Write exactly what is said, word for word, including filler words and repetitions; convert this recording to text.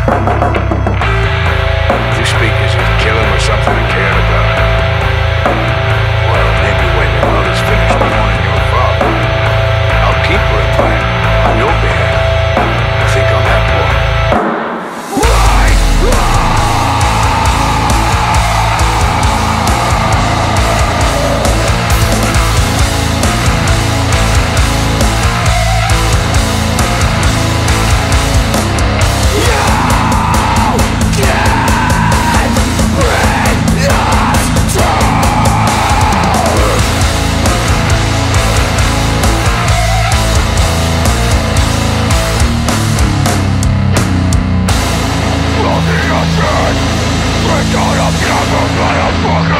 You speak as you'd kill him or something and cared about him. Well, maybe when your mother's finished mourning your father, I'll keep her in mind on your behalf. Think on that, boy. Break out of the other,